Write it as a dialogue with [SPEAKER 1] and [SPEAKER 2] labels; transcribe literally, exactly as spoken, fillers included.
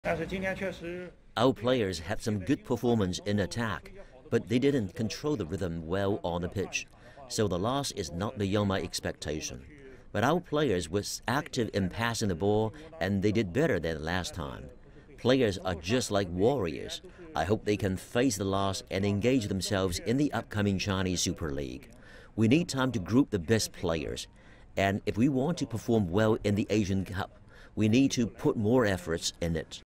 [SPEAKER 1] Our players had some good performance in attack, but they didn't control the rhythm well on the pitch, so the loss is not beyond my expectation. But our players were active in passing the ball, and they did better than last time. Players are just like warriors. I hope they can face the loss and engage themselves in the upcoming Chinese Super League. We need time to group the best players, and if we want to perform well in the Asian Cup, we need to put more efforts in it.